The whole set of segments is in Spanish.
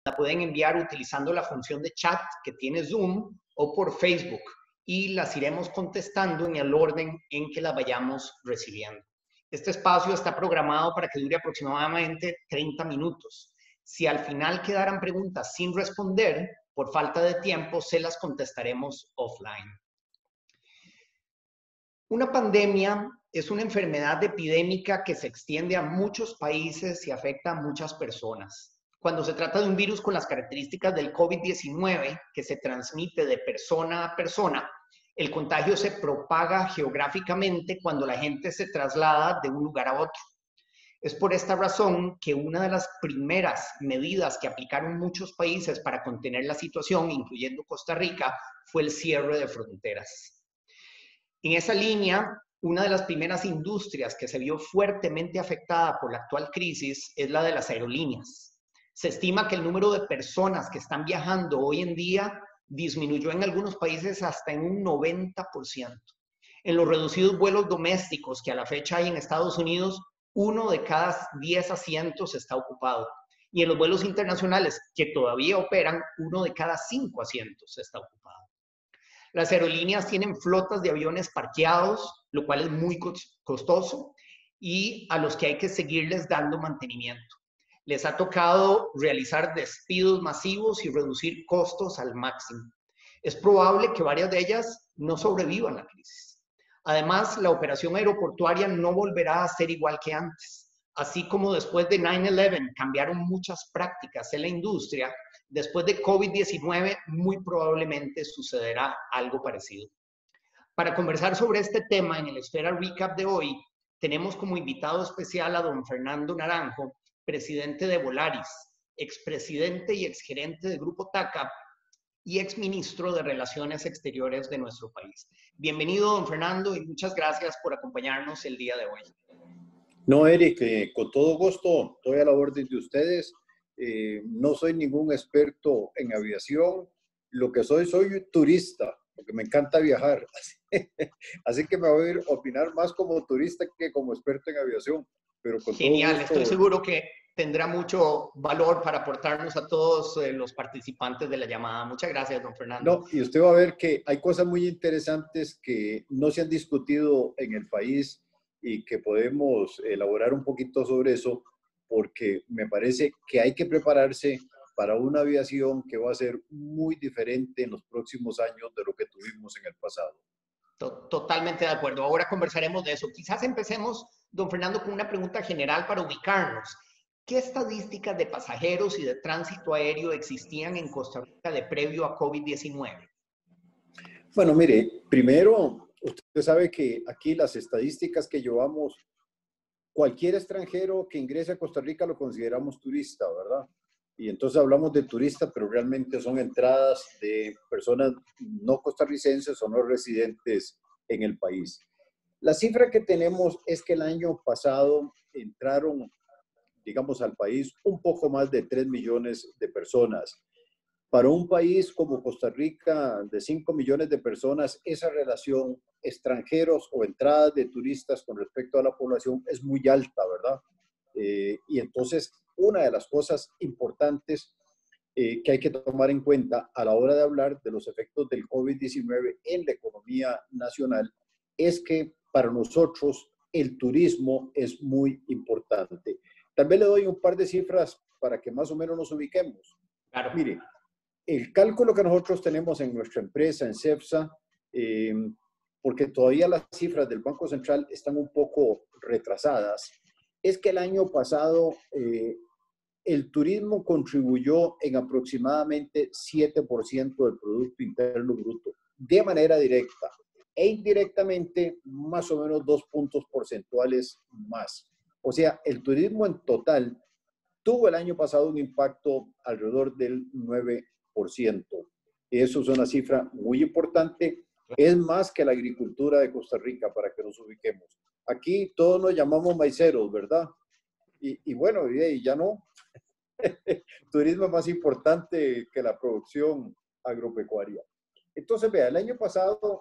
la pueden enviar utilizando la función de chat que tiene Zoom o por Facebook y las iremos contestando en el orden en que las vayamos recibiendo. Este espacio está programado para que dure aproximadamente 30 minutos. Si al final quedaran preguntas sin responder, por falta de tiempo, se las contestaremos offline. Una pandemia es una enfermedad epidémica que se extiende a muchos países y afecta a muchas personas. Cuando se trata de un virus con las características del COVID-19, que se transmite de persona a persona, el contagio se propaga geográficamente cuando la gente se traslada de un lugar a otro. Es por esta razón que una de las primeras medidas que aplicaron muchos países para contener la situación, incluyendo Costa Rica, fue el cierre de fronteras. En esa línea, una de las primeras industrias que se vio fuertemente afectada por la actual crisis es la de las aerolíneas. Se estima que el número de personas que están viajando hoy en día disminuyó en algunos países hasta en un 90%. En los reducidos vuelos domésticos que a la fecha hay en Estados Unidos, 1 de cada 10 asientos está ocupado. Y en los vuelos internacionales que todavía operan, 1 de cada 5 asientos está ocupado. Las aerolíneas tienen flotas de aviones parqueados, lo cual es muy costoso y a los que hay que seguirles dando mantenimiento. Les ha tocado realizar despidos masivos y reducir costos al máximo. Es probable que varias de ellas no sobrevivan la crisis. Además, la operación aeroportuaria no volverá a ser igual que antes. Así como después de 9/11 cambiaron muchas prácticas en la industria, después de COVID-19 muy probablemente sucederá algo parecido. Para conversar sobre este tema en el Esfera Recap de hoy, tenemos como invitado especial a don Fernando Naranjo, presidente de Volaris, expresidente y exgerente del Grupo TACA y exministro de Relaciones Exteriores de nuestro país. Bienvenido, don Fernando, y muchas gracias por acompañarnos el día de hoy. No, Eric, con todo gusto, estoy a la orden de ustedes. No soy ningún experto en aviación. Lo que soy turista, porque me encanta viajar. Así que me voy a ir a opinar más como turista que como experto en aviación. Pero con Genial, todo gusto, estoy seguro que tendrá mucho valor para aportarnos a todos los participantes de la llamada. Muchas gracias, don Fernando. No, y usted va a ver que hay cosas muy interesantes que no se han discutido en el país y que podemos elaborar un poquito sobre eso, porque me parece que hay que prepararse para una aviación que va a ser muy diferente en los próximos años de lo que tuvimos en el pasado. Totalmente de acuerdo. Ahora conversaremos de eso. Quizás empecemos, don Fernando, con una pregunta general para ubicarnos. ¿Qué estadísticas de pasajeros y de tránsito aéreo existían en Costa Rica de previo a COVID-19? Bueno, mire, primero, usted sabe que aquí las estadísticas que llevamos, cualquier extranjero que ingrese a Costa Rica lo consideramos turista, ¿verdad? Y entonces hablamos de turista, pero realmente son entradas de personas no costarricenses o no residentes en el país. La cifra que tenemos es que el año pasado entraron, digamos, al país un poco más de 3 millones de personas. Para un país como Costa Rica, de 5 millones de personas, esa relación extranjeros o entradas de turistas con respecto a la población es muy alta, ¿verdad? Y entonces, una de las cosas importantes que hay que tomar en cuenta a la hora de hablar de los efectos del COVID-19 en la economía nacional es que para nosotros el turismo es muy importante. También le doy un par de cifras para que más o menos nos ubiquemos. Claro. Mire, el cálculo que nosotros tenemos en nuestra empresa, en CEPSA, porque todavía las cifras del Banco Central están un poco retrasadas, es que el año pasado el turismo contribuyó en aproximadamente 7% del Producto Interno Bruto, de manera directa, e indirectamente más o menos 2 puntos porcentuales más. O sea, el turismo en total tuvo el año pasado un impacto alrededor del 9%. Eso es una cifra muy importante. Es más que la agricultura de Costa Rica, para que nos ubiquemos. Aquí todos nos llamamos maiceros, ¿verdad? Y bueno, y ya no. Turismo es más importante que la producción agropecuaria. Entonces, vea, el año pasado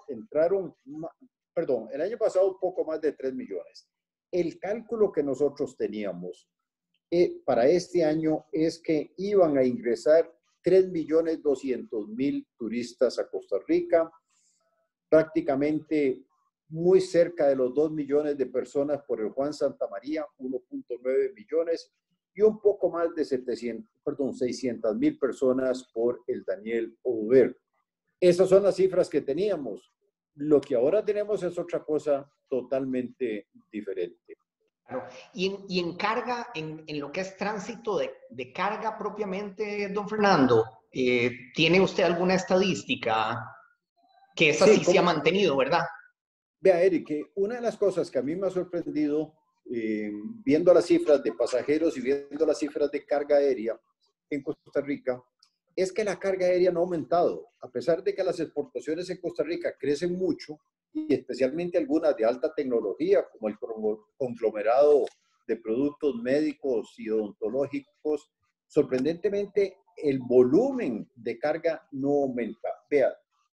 el año pasado un poco más de 3 millones. El cálculo que nosotros teníamos para este año es que iban a ingresar 3.200.000 turistas a Costa Rica, prácticamente muy cerca de los 2 millones de personas por el Juan Santamaría, 1.9 millones, y un poco más de 600.000 personas por el Daniel Oduber. Esas son las cifras que teníamos. Lo que ahora tenemos es otra cosa totalmente diferente. Claro. Y en carga, en lo que es tránsito de carga propiamente, don Fernando, ¿tiene usted alguna estadística que esa Sí, sí se ha mantenido, verdad? vea, Eric, que una de las cosas que a mí me ha sorprendido, viendo las cifras de pasajeros y viendo las cifras de carga aérea en Costa Rica, es que la carga aérea no ha aumentado. A pesar de que las exportaciones en Costa Rica crecen mucho, y especialmente algunas de alta tecnología, como el conglomerado de productos médicos y odontológicos, sorprendentemente el volumen de carga no aumenta. Vea,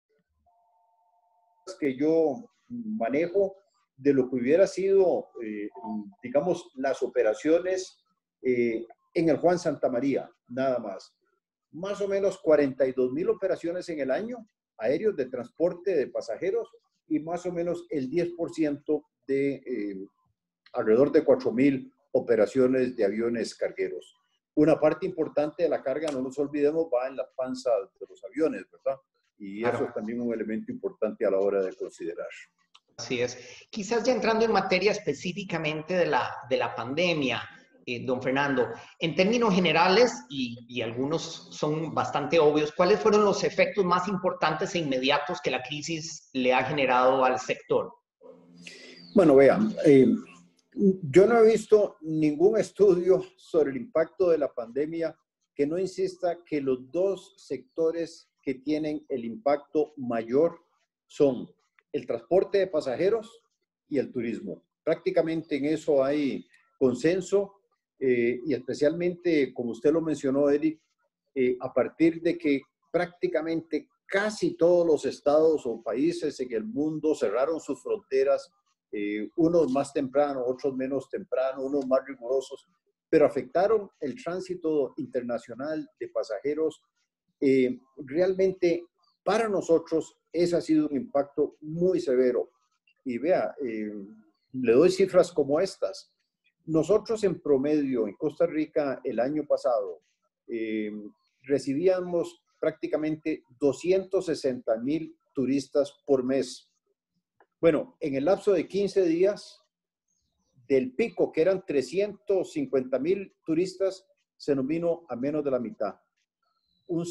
que yo manejo de lo que hubiera sido, digamos, las operaciones en el Juan Santamaría, nada más. Más o menos 42.000 operaciones en el año aéreos de transporte de pasajeros y más o menos el 10% de alrededor de 4.000 operaciones de aviones cargueros. Una parte importante de la carga, no nos olvidemos, va en las panzas de los aviones, ¿verdad? Y eso es Claro. también un elemento importante a la hora de considerar. Así es. Quizás ya entrando en materia específicamente de la pandemia, don Fernando, en términos generales, y algunos son bastante obvios, ¿cuáles fueron los efectos más importantes e inmediatos que la crisis le ha generado al sector? Bueno, vean, yo no he visto ningún estudio sobre el impacto de la pandemia que no insista que los dos sectores que tienen el impacto mayor son el transporte de pasajeros y el turismo. Prácticamente en eso hay consenso y especialmente, como usted lo mencionó, Eric, a partir de que prácticamente casi todos los estados o países en el mundo cerraron sus fronteras, unos más temprano, otros menos temprano, unos más rigurosos, pero afectaron el tránsito internacional de pasajeros. Realmente para nosotros ese ha sido un impacto muy severo. Y vea, le doy cifras como estas. Nosotros en promedio en Costa Rica el año pasado eh, recibíamos prácticamente 260.000 turistas por mes. Bueno, en el lapso de 15 días, del pico, que eran 350.000 turistas, se nos vino a menos de la mitad, un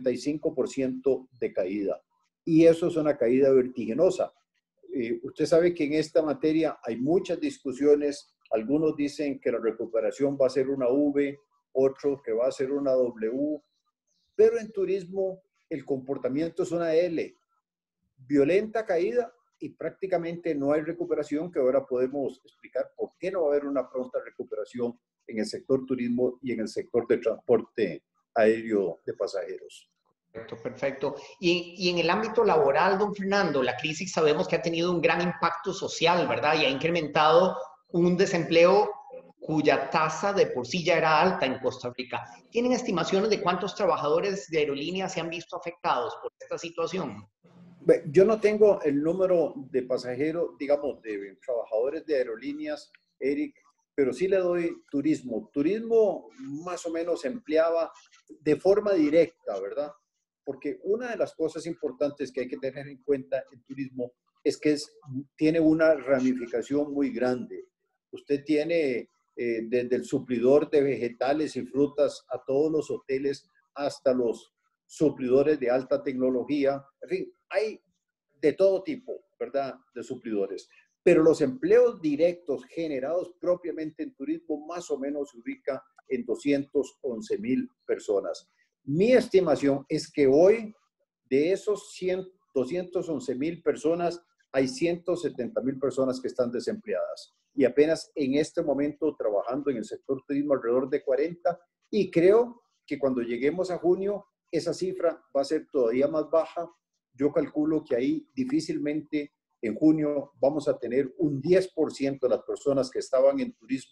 55% de caída. Y eso es una caída vertiginosa. Usted sabe que en esta materia hay muchas discusiones. Algunos dicen que la recuperación va a ser una V, otros que va a ser una W, pero en turismo el comportamiento es una L. Violenta caída y prácticamente no hay recuperación, que ahora podemos explicar por qué no va a haber una pronta recuperación en el sector turismo y en el sector de transporte aéreo de pasajeros. Perfecto, perfecto. Y en el ámbito laboral, don Fernando, la crisis sabemos que ha tenido un gran impacto social, ¿verdad? Y ha incrementado un desempleo cuya tasa de por sí ya era alta en Costa Rica. ¿Tienen estimaciones de cuántos trabajadores de aerolíneas se han visto afectados por esta situación? Yo no tengo el número de pasajeros, digamos, de trabajadores de aerolíneas, Eric, pero sí le doy turismo. Turismo más o menos empleaba de forma directa, ¿verdad? Porque una de las cosas importantes que hay que tener en cuenta en turismo es que tiene una ramificación muy grande. Usted tiene desde el suplidor de vegetales y frutas a todos los hoteles hasta los suplidores de alta tecnología. En fin, hay de todo tipo, ¿verdad?, de suplidores. Pero los empleos directos generados propiamente en turismo más o menos se ubica en 211.000 personas. Mi estimación es que hoy de esos 211.000 personas hay 170.000 personas que están desempleadas y apenas en este momento trabajando en el sector turismo alrededor de 40, y creo que cuando lleguemos a junio esa cifra va a ser todavía más baja. Yo calculo que ahí difícilmente en junio vamos a tener un 10% de las personas que estaban en turismo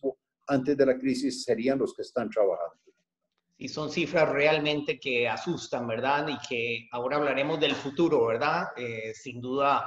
antes de la crisis serían los que están trabajando. Y son cifras realmente que asustan, ¿verdad? Y que ahora hablaremos del futuro, ¿verdad? Sin duda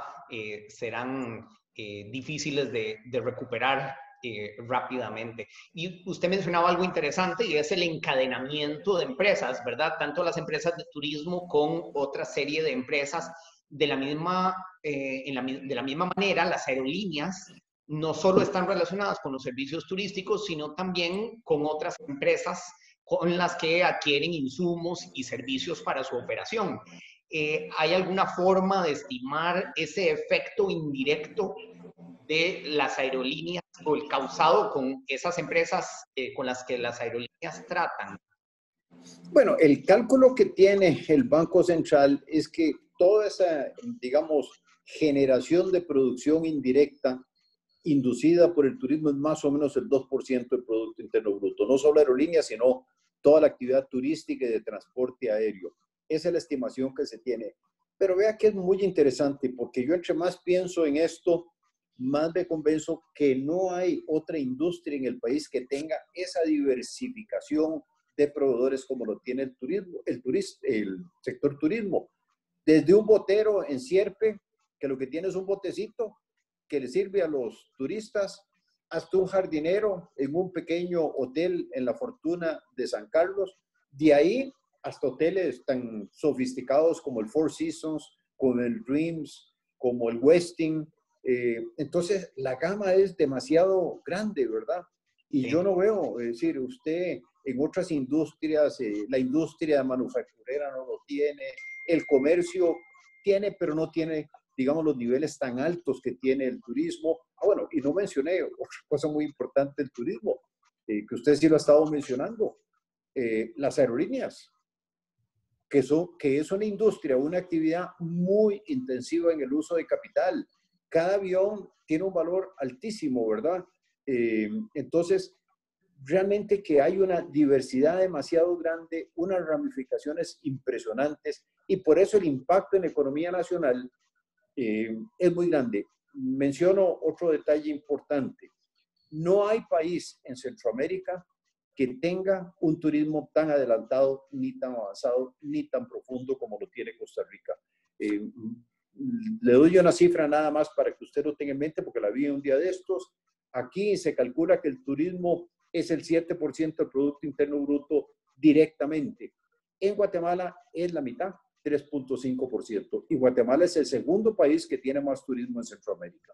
serán difíciles de recuperar rápidamente. Y usted mencionaba algo interesante y es el encadenamiento de empresas, ¿verdad? Tanto las empresas de turismo con otra serie de empresas de la misma, de la misma manera, las aerolíneas no solo están relacionadas con los servicios turísticos, sino también con otras empresas con las que adquieren insumos y servicios para su operación. ¿Hay alguna forma de estimar ese efecto indirecto de las aerolíneas o el causado con esas empresas con las que las aerolíneas tratan? Bueno, el cálculo que tiene el Banco Central es que toda esa, digamos, generación de producción indirecta inducida por el turismo es más o menos el 2% del Producto Interno Bruto. No solo aerolíneas, sino toda la actividad turística y de transporte aéreo. Esa es la estimación que se tiene. Pero vea que es muy interesante, porque yo entre más pienso en esto, más me convenzo que no hay otra industria en el país que tenga esa diversificación de proveedores como lo tiene el turismo, el sector turismo. Desde un botero en Sierpe, que lo que tiene es un botecito que le sirve a los turistas, hasta un jardinero en un pequeño hotel en La Fortuna de San Carlos, de ahí hasta hoteles tan sofisticados como el Four Seasons, como el Dreams, como el Westin. Entonces, la gama es demasiado grande, ¿verdad? Y Sí. yo no veo, es decir, usted en otras industrias, la industria manufacturera no lo tiene, el comercio tiene, pero no tiene, digamos, los niveles tan altos que tiene el turismo. Ah, bueno, y no mencioné otra cosa muy importante del turismo, que usted sí lo ha estado mencionando, las aerolíneas, que es una industria, una actividad muy intensiva en el uso de capital. Cada avión tiene un valor altísimo, ¿verdad? Entonces, realmente que hay una diversidad demasiado grande, unas ramificaciones impresionantes, y por eso el impacto en la economía nacional es muy grande. Menciono otro detalle importante. No hay país en Centroamérica que tenga un turismo tan adelantado, ni tan avanzado, ni tan profundo como lo tiene Costa Rica. Le doy una cifra nada más para que usted lo tenga en mente, porque la vi un día de estos. Aquí se calcula que el turismo es el 7% del Producto Interno Bruto directamente. En Guatemala es la mitad, 3.5%. Y Guatemala es el segundo país que tiene más turismo en Centroamérica.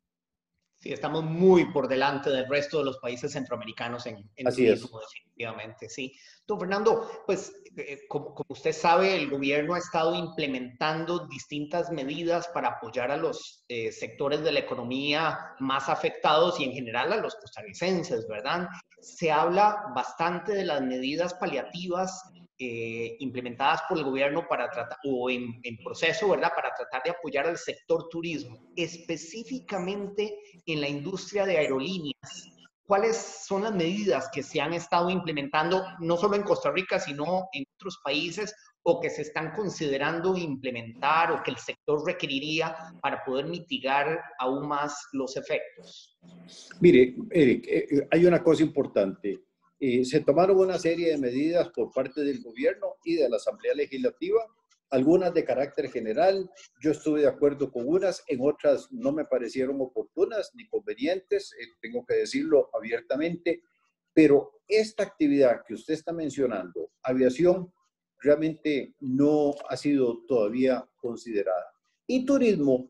Sí, estamos muy por delante del resto de los países centroamericanos en Así es. turismo, definitivamente, sí. Don Fernando, pues como usted sabe, el gobierno ha estado implementando distintas medidas para apoyar a los sectores de la economía más afectados y en general a los costarricenses, ¿verdad? Se habla bastante de las medidas paliativas implementadas por el gobierno para tratar, o en proceso, ¿verdad?, para tratar de apoyar al sector turismo, específicamente en la industria de aerolíneas. ¿Cuáles son las medidas que se han estado implementando, no solo en Costa Rica, sino en otros países, o que se están considerando implementar o que el sector requeriría para poder mitigar aún más los efectos? Mire, Eric, hay una cosa importante. Se tomaron una serie de medidas por parte del gobierno y de la Asamblea Legislativa, algunas de carácter general. Yo estuve de acuerdo con unas, en otras no me parecieron oportunas ni convenientes, tengo que decirlo abiertamente, pero esta actividad que usted está mencionando, aviación, realmente no ha sido todavía considerada. Y turismo,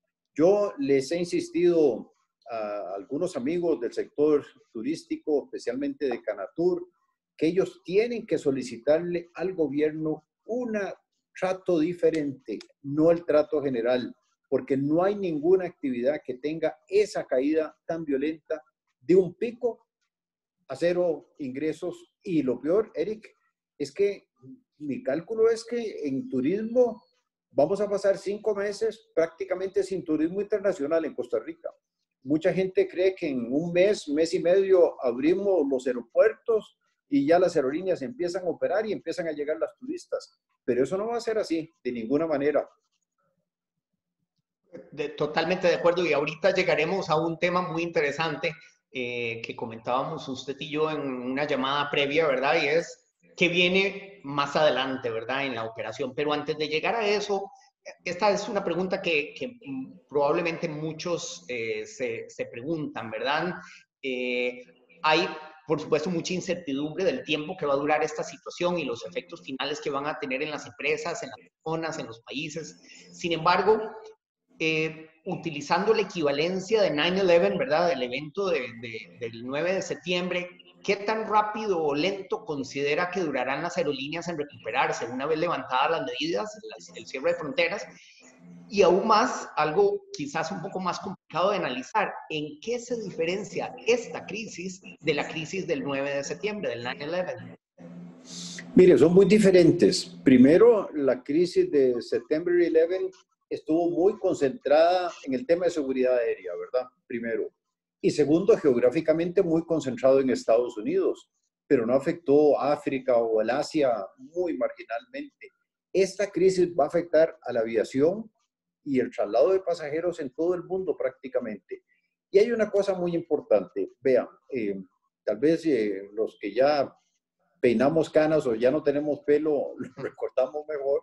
yo les he insistido a algunos amigos del sector turístico, especialmente de Canatur, que ellos tienen que solicitarle al gobierno un trato diferente, no el trato general, porque no hay ninguna actividad que tenga esa caída tan violenta de un pico a cero ingresos. Y lo peor, Eric, es que mi cálculo es que en turismo vamos a pasar 5 meses prácticamente sin turismo internacional en Costa Rica. Mucha gente cree que en un mes, mes y medio abrimos los aeropuertos y ya las aerolíneas empiezan a operar y empiezan a llegar las turistas. Pero eso no va a ser así, de ninguna manera. Totalmente de acuerdo, y ahorita llegaremos a un tema muy interesante que comentábamos usted y yo en una llamada previa, ¿verdad? Y es qué viene más adelante, ¿verdad? En la operación. Pero antes de llegar a eso, esta es una pregunta que probablemente muchos se preguntan, ¿verdad? Hay, por supuesto, mucha incertidumbre del tiempo que va a durar esta situación y los efectos finales que van a tener en las empresas, en las personas, en los países. Sin embargo, utilizando la equivalencia de 9/11, ¿verdad? Del evento del 9 de septiembre, ¿qué tan rápido o lento considera que durarán las aerolíneas en recuperarse una vez levantadas las medidas, el cierre de fronteras? Y aún más, algo quizás un poco más complicado de analizar, ¿en qué se diferencia esta crisis de la crisis del 9 de septiembre, del 9/11? Mire, son muy diferentes. Primero, la crisis de September 11 estuvo muy concentrada en el tema de seguridad aérea, ¿verdad? Primero. Y segundo, geográficamente muy concentrado en Estados Unidos, pero no afectó a África o el Asia muy marginalmente. Esta crisis va a afectar a la aviación y el traslado de pasajeros en todo el mundo prácticamente. Y hay una cosa muy importante. Vean, tal vez los que ya peinamos canas o ya no tenemos pelo, lo recordamos mejor.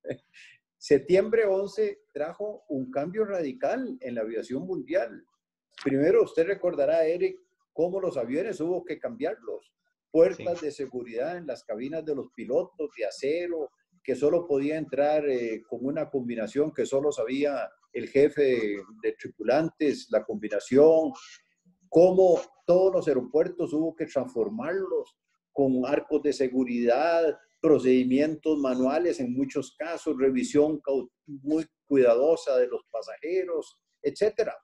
Septiembre 11 trajo un cambio radical en la aviación mundial. Primero, usted recordará, Eric, cómo los aviones hubo que cambiarlos. Puertas de seguridad en las cabinas de los pilotos de acero, que solo podía entrar con una combinación que solo sabía el jefe de tripulantes, la combinación, cómo todos los aeropuertos hubo que transformarlos con arcos de seguridad, procedimientos manuales en muchos casos, revisión muy cuidadosa de los pasajeros, etcétera.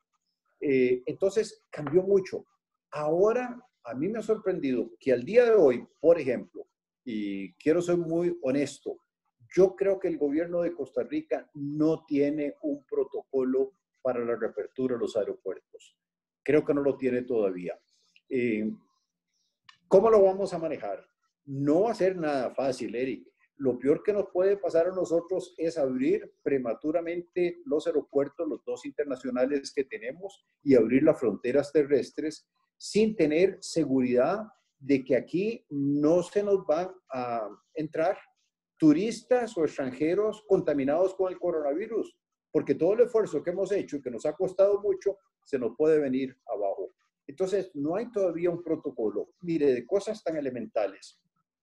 Entonces cambió mucho. Ahora a mí me ha sorprendido que al día de hoy, por ejemplo, y quiero ser muy honesto, yo creo que el gobierno de Costa Rica no tiene un protocolo para la reapertura de los aeropuertos. Creo que no lo tiene todavía. ¿Cómo lo vamos a manejar? No va a ser nada fácil, Eric. Lo peor que nos puede pasar a nosotros es abrir prematuramente los aeropuertos, los dos internacionales que tenemos, y abrir las fronteras terrestres sin tener seguridad de que aquí no se nos van a entrar turistas o extranjeros contaminados con el coronavirus, porque todo el esfuerzo que hemos hecho y que nos ha costado mucho, se nos puede venir abajo. Entonces, no hay todavía un protocolo. Mire, de cosas tan elementales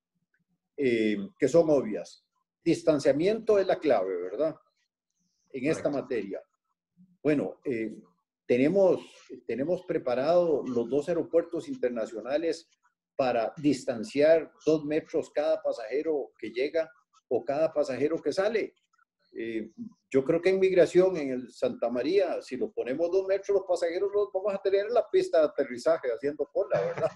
que son obvias. Distanciamiento es la clave, ¿verdad? En esta materia. Bueno, tenemos preparado los dos aeropuertos internacionales para distanciar 2 metros cada pasajero que llega o cada pasajero que sale. Yo creo que en migración, en el Santa María, si lo ponemos 2 metros, los pasajeros los vamos a tener en la pista de aterrizaje haciendo cola, ¿verdad?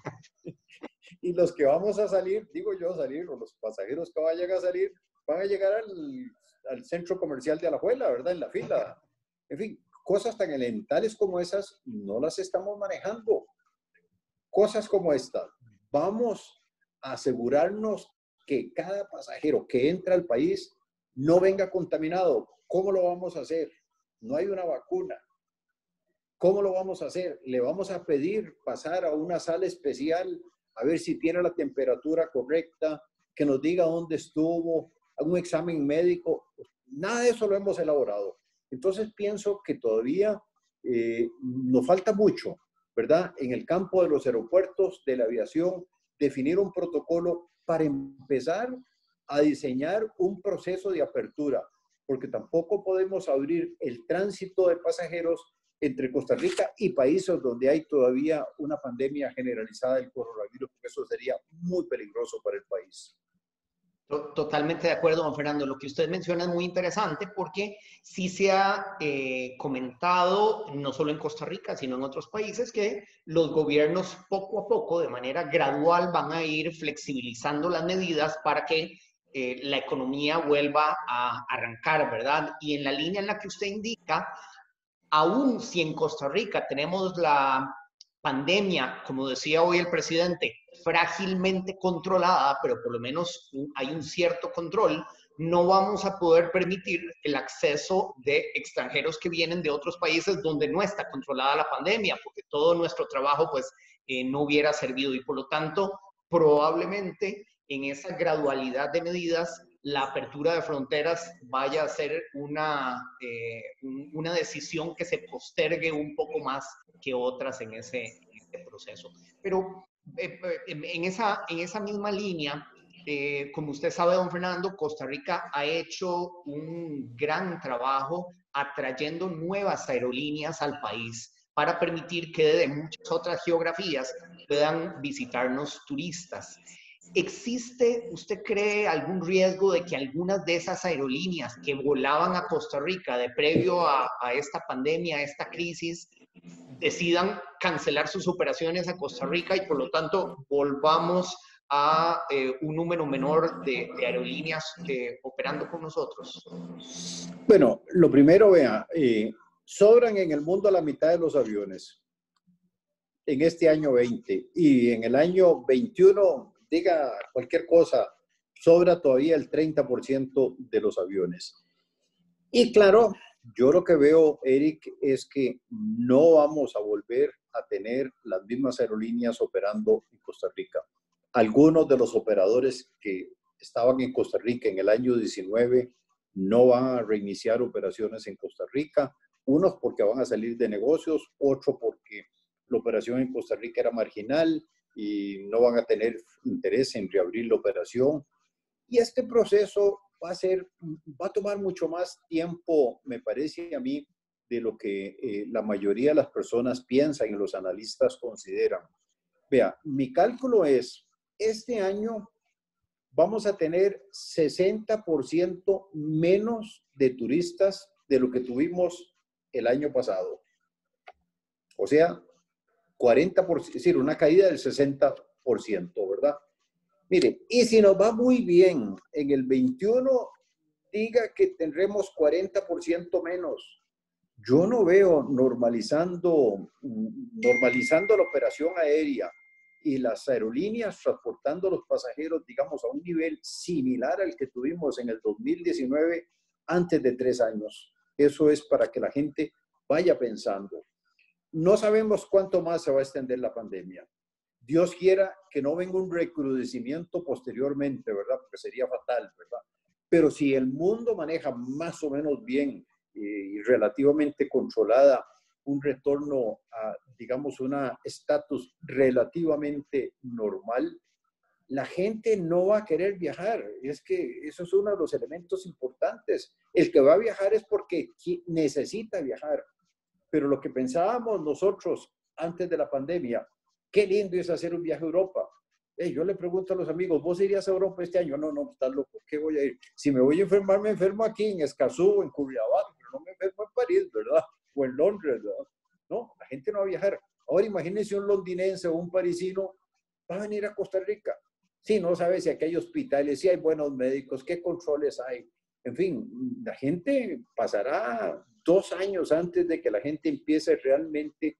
Y los que vamos a salir, digo yo salir, o los pasajeros que vayan a salir, van a llegar al centro comercial de Alajuela, ¿verdad? En la fila. En fin, cosas tan elementales como esas no las estamos manejando. Cosas como esta. Vamos a asegurarnos que cada pasajero que entra al país no venga contaminado. ¿Cómo lo vamos a hacer? No hay una vacuna. ¿Cómo lo vamos a hacer? Le vamos a pedir pasar a una sala especial a ver si tiene la temperatura correcta, que nos diga dónde estuvo, un examen médico. Nada de eso lo hemos elaborado. Entonces pienso que todavía nos falta mucho, ¿verdad? En el campo de los aeropuertos, de la aviación, definir un protocolo para empezar a diseñar un proceso de apertura, porque tampoco podemos abrir el tránsito de pasajeros entre Costa Rica y países donde hay todavía una pandemia generalizada del coronavirus, porque eso sería muy peligroso para el país. Totalmente de acuerdo, don Fernando. Lo que usted menciona es muy interesante porque sí se ha comentado, no solo en Costa Rica, sino en otros países, que los gobiernos poco a poco, de manera gradual, van a ir flexibilizando las medidas para que la economía vuelva a arrancar, ¿verdad? Y en la línea en la que usted indica, aún si en Costa Rica tenemos la pandemia, como decía hoy el presidente, frágilmente controlada, pero por lo menos hay un cierto control, no vamos a poder permitir el acceso de extranjeros que vienen de otros países donde no está controlada la pandemia, porque todo nuestro trabajo pues no hubiera servido y por lo tanto probablemente en esa gradualidad de medidas la apertura de fronteras vaya a ser una decisión que se postergue un poco más que otras en ese proceso. Pero en esa misma línea, como usted sabe, don Fernando, Costa Rica ha hecho un gran trabajo atrayendo nuevas aerolíneas al país para permitir que de muchas otras geografías puedan visitarnos turistas. ¿Existe, usted cree, algún riesgo de que algunas de esas aerolíneas que volaban a Costa Rica de previo a esta pandemia, a esta crisis, decidan cancelar sus operaciones a Costa Rica y por lo tanto volvamos a un número menor de aerolíneas operando con nosotros? Bueno, lo primero, vea, sobran en el mundo la mitad de los aviones en este año 20 y en el año 21, diga cualquier cosa, sobra todavía el 30% de los aviones. Y claro, yo lo que veo, Eric, es que no vamos a volver a tener las mismas aerolíneas operando en Costa Rica. Algunos de los operadores que estaban en Costa Rica en el año 19 no van a reiniciar operaciones en Costa Rica, unos porque van a salir de negocios, otros porque la operación en Costa Rica era marginal y no van a tener interés en reabrir la operación. Y este proceso va a tomar mucho más tiempo, me parece a mí, de lo que la mayoría de las personas piensan y los analistas consideran. Vea, mi cálculo es, este año vamos a tener 60% menos de turistas de lo que tuvimos el año pasado. O sea, 40%, es decir, una caída del 60%, ¿verdad? Mire, y si nos va muy bien en el 21, diga que tendremos 40% menos. Yo no veo normalizando la operación aérea y las aerolíneas transportando los pasajeros, digamos, a un nivel similar al que tuvimos en el 2019 antes de 3 años. Eso es para que la gente vaya pensando. No sabemos cuánto más se va a extender la pandemia. Dios quiera que no venga un recrudecimiento posteriormente, ¿verdad? Porque sería fatal, ¿verdad? Pero si el mundo maneja más o menos bien y relativamente controlada un retorno a, digamos, un estatus relativamente normal, la gente no va a querer viajar. Es que eso es uno de los elementos importantes. El que va a viajar es porque necesita viajar. Pero lo que pensábamos nosotros antes de la pandemia, qué lindo es hacer un viaje a Europa. Yo le pregunto a los amigos, ¿vos irías a Europa este año? No, no, estás loco, ¿qué voy a ir? Si me voy a enfermar, me enfermo aquí en Escazú, en Curridabat, pero no me enfermo en París, ¿verdad? O en Londres, ¿verdad? No, la gente no va a viajar. Ahora imagínense un londinense o un parisino, va a venir a Costa Rica. Sí, no sabe si aquí hay hospitales, si hay buenos médicos, qué controles hay. En fin, la gente pasará 2 años antes de que la gente empiece realmente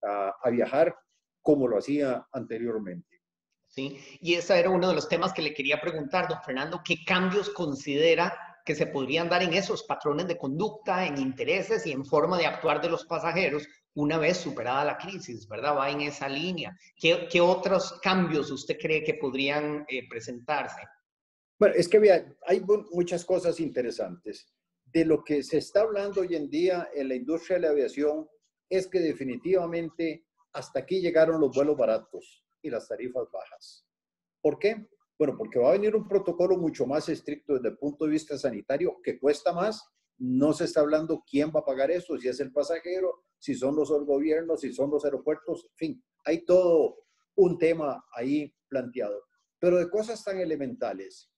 a viajar como lo hacía anteriormente. ¿Sí? Y ese era uno de los temas que le quería preguntar, don Fernando, ¿qué cambios considera que se podrían dar en esos patrones de conducta, en intereses y en forma de actuar de los pasajeros una vez superada la crisis, ¿verdad? Va en esa línea. ¿Qué otros cambios usted cree que podrían presentarse? Bueno, es que hay muchas cosas interesantes. De lo que se está hablando hoy en día en la industria de la aviación es que definitivamente hasta aquí llegaron los vuelos baratos y las tarifas bajas. ¿Por qué? Bueno, porque va a venir un protocolo mucho más estricto desde el punto de vista sanitario que cuesta más. No se está hablando quién va a pagar eso, si es el pasajero, si son los gobiernos, si son los aeropuertos, en fin, hay todo un tema ahí planteado. Pero de cosas tan elementales,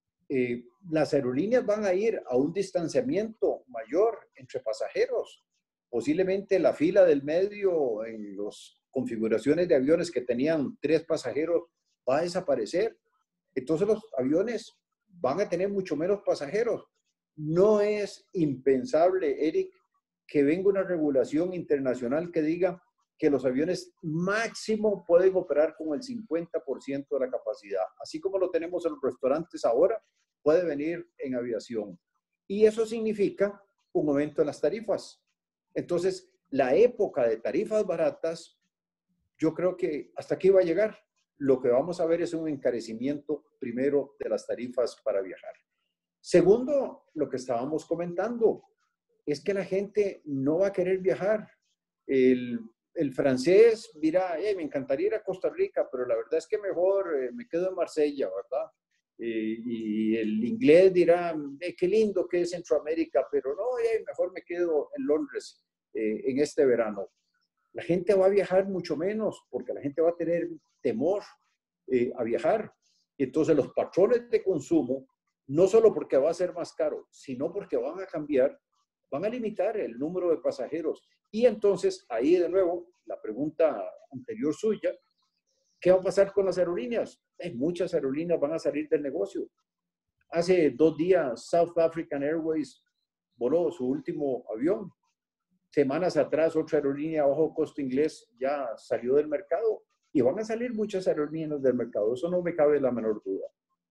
las aerolíneas van a ir a un distanciamiento mayor entre pasajeros. Posiblemente la fila del medio en las configuraciones de aviones que tenían 3 pasajeros va a desaparecer. Entonces los aviones van a tener mucho menos pasajeros. No es impensable, Eric, que venga una regulación internacional que diga que los aviones máximo pueden operar con el 50% de la capacidad. Así como lo tenemos en los restaurantes ahora, puede venir en aviación. Y eso significa un aumento en las tarifas. Entonces, la época de tarifas baratas, yo creo que hasta aquí va a llegar. Lo que vamos a ver es un encarecimiento primero de las tarifas para viajar. Segundo, lo que estábamos comentando, es que la gente no va a querer viajar. El francés dirá, me encantaría ir a Costa Rica, pero la verdad es que mejor me quedo en Marsella, ¿verdad? Y el inglés dirá, qué lindo que es Centroamérica, pero no, mejor me quedo en Londres en este verano. La gente va a viajar mucho menos porque la gente va a tener temor a viajar. Entonces los patrones de consumo, no solo porque va a ser más caro, sino porque van a cambiar, van a limitar el número de pasajeros. Y entonces ahí de nuevo, la pregunta anterior suya, ¿qué va a pasar con las aerolíneas? Muchas aerolíneas van a salir del negocio. Hace 2 días, South African Airways voló su último avión. Semanas atrás, otra aerolínea bajo costo inglés ya salió del mercado y van a salir muchas aerolíneas del mercado. Eso no me cabe la menor duda.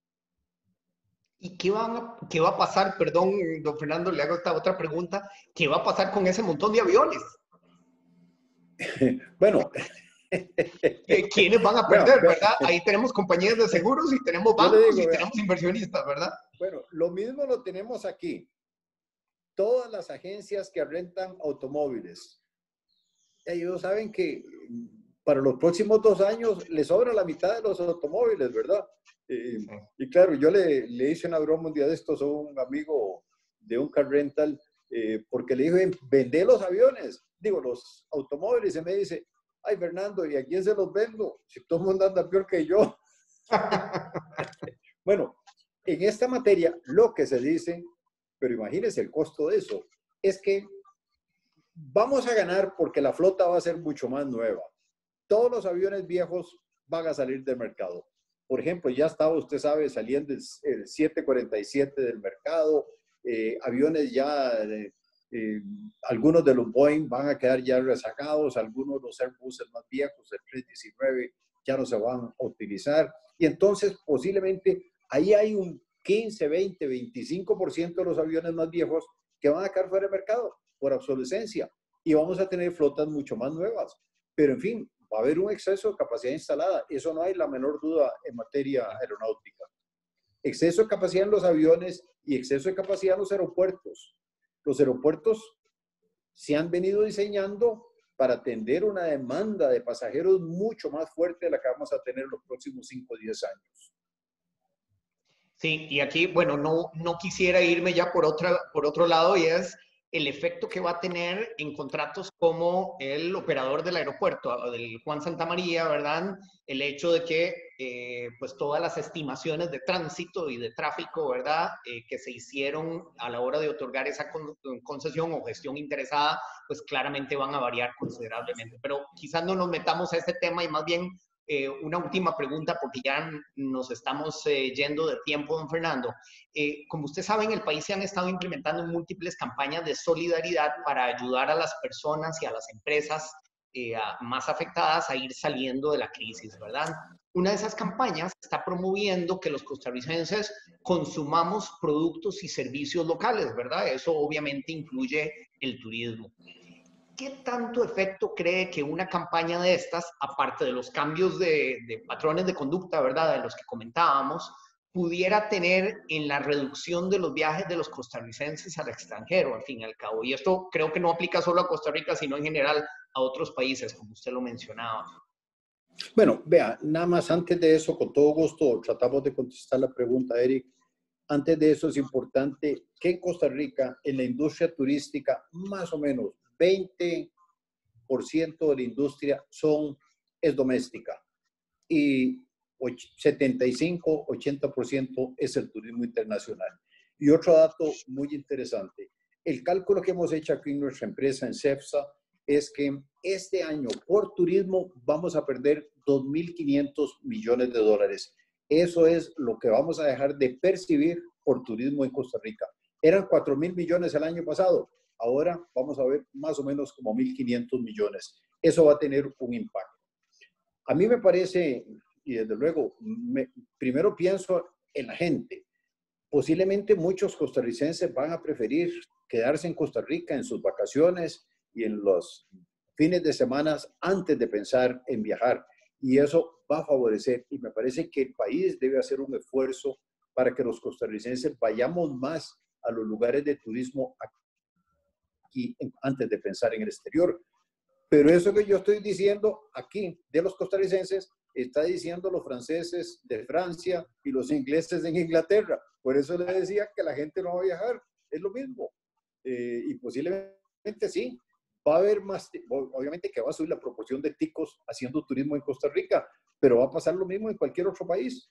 ¿Y qué va a pasar? Perdón, don Fernando, le hago esta otra pregunta. ¿Qué va a pasar con ese montón de aviones? Bueno. ¿Quiénes van a perder, verdad? Ahí tenemos compañías de seguros y tenemos bancos y tenemos inversionistas, ¿verdad? Bueno, lo mismo lo tenemos aquí. Todas las agencias que rentan automóviles. Ellos saben que para los próximos 2 años les sobra la mitad de los automóviles, ¿verdad? Y claro, yo le hice una broma un día de estos a un amigo de un car rental porque le dije, vende los aviones, digo, los automóviles, y me dice, ay, Fernando, ¿y a quién se los vendo? Si todo el mundo anda peor que yo. Bueno, en esta materia, lo que se dice, pero imagínense el costo de eso, es que vamos a ganar porque la flota va a ser mucho más nueva. Todos los aviones viejos van a salir del mercado. Por ejemplo, ya estaba, usted sabe, saliendo el 747 del mercado, aviones ya, algunos de los Boeing van a quedar ya rezagados, algunos de los Airbus más viejos, el 319, ya no se van a utilizar. Y entonces, posiblemente, ahí hay un 15, 20, 25% de los aviones más viejos que van a quedar fuera de mercado por obsolescencia y vamos a tener flotas mucho más nuevas. Pero en fin, va a haber un exceso de capacidad instalada. Eso no hay la menor duda en materia aeronáutica. Exceso de capacidad en los aviones y exceso de capacidad en los aeropuertos. Los aeropuertos se han venido diseñando para atender una demanda de pasajeros mucho más fuerte de la que vamos a tener en los próximos 5 o 10 años. Sí, y aquí, bueno, no quisiera irme ya por otro lado, y es el efecto que va a tener en contratos como el operador del aeropuerto, del Juan Santamaría, ¿verdad? El hecho de que pues todas las estimaciones de tránsito y de tráfico, ¿verdad? Que se hicieron a la hora de otorgar esa concesión o gestión interesada, pues claramente van a variar considerablemente. Pero quizás no nos metamos a ese tema y más bien una última pregunta porque ya nos estamos yendo de tiempo, don Fernando. Como usted sabe, en el país se han estado implementando múltiples campañas de solidaridad para ayudar a las personas y a las empresas más afectadas a ir saliendo de la crisis, ¿verdad? Una de esas campañas está promoviendo que los costarricenses consumamos productos y servicios locales, ¿verdad? Eso obviamente incluye el turismo. ¿Qué tanto efecto cree que una campaña de estas, aparte de los cambios de patrones de conducta, ¿verdad?, de los que comentábamos, pudiera tener en la reducción de los viajes de los costarricenses al extranjero, al fin y al cabo? Y esto creo que no aplica solo a Costa Rica, sino en general a otros países, como usted lo mencionaba. Bueno, vea, nada más antes de eso, con todo gusto, tratamos de contestar la pregunta, Eric. Antes de eso es importante que en Costa Rica, en la industria turística, más o menos 20% de la industria es doméstica y 75-80% es el turismo internacional. Y otro dato muy interesante, el cálculo que hemos hecho aquí en nuestra empresa, en CEFSA, es que este año por turismo vamos a perder 2.500 millones de dólares. Eso es lo que vamos a dejar de percibir por turismo en Costa Rica. Eran 4.000 millones el año pasado. Ahora vamos a ver más o menos como 1.500 millones. Eso va a tener un impacto. A mí me parece, y desde luego, primero pienso en la gente, posiblemente muchos costarricenses van a preferir quedarse en Costa Rica en sus vacaciones y en los fines de semana antes de pensar en viajar. Y eso va a favorecer. Y me parece que el país debe hacer un esfuerzo para que los costarricenses vayamos más a los lugares de turismo aquí antes de pensar en el exterior. Pero eso que yo estoy diciendo aquí de los costarricenses, está diciendo los franceses de Francia y los ingleses en Inglaterra. Por eso les decía que la gente no va a viajar. Es lo mismo. Y posiblemente sí. Va a haber más, obviamente que va a subir la proporción de ticos haciendo turismo en Costa Rica, pero va a pasar lo mismo en cualquier otro país.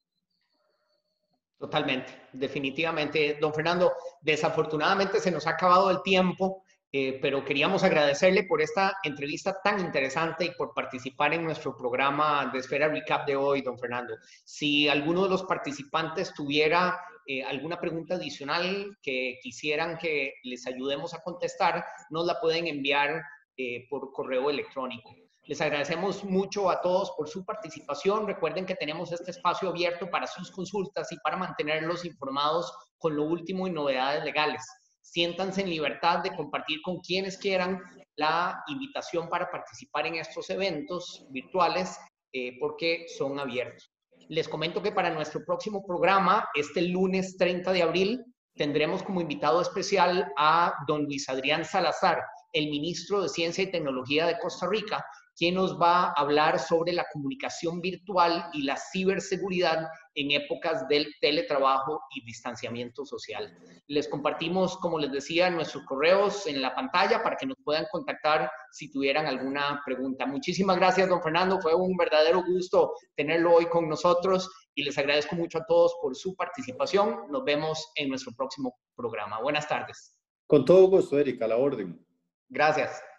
Totalmente, definitivamente. Don Fernando, desafortunadamente se nos ha acabado el tiempo, pero queríamos agradecerle por esta entrevista tan interesante y por participar en nuestro programa de Esfera Recap de hoy, don Fernando. Si alguno de los participantes tuviera alguna pregunta adicional que quisieran que les ayudemos a contestar, nos la pueden enviar por correo electrónico. Les agradecemos mucho a todos por su participación. Recuerden que tenemos este espacio abierto para sus consultas y para mantenerlos informados con lo último y novedades legales. Siéntanse en libertad de compartir con quienes quieran la invitación para participar en estos eventos virtuales porque son abiertos. Les comento que para nuestro próximo programa, este lunes 30 de abril, tendremos como invitado especial a don Luis Adrián Salazar, el ministro de Ciencia y Tecnología de Costa Rica, quien nos va a hablar sobre la comunicación virtual y la ciberseguridad en épocas del teletrabajo y distanciamiento social. Les compartimos, como les decía, nuestros correos en la pantalla para que nos puedan contactar si tuvieran alguna pregunta. Muchísimas gracias, don Fernando. Fue un verdadero gusto tenerlo hoy con nosotros y les agradezco mucho a todos por su participación. Nos vemos en nuestro próximo programa. Buenas tardes. Con todo gusto, Erika, a la orden. Gracias.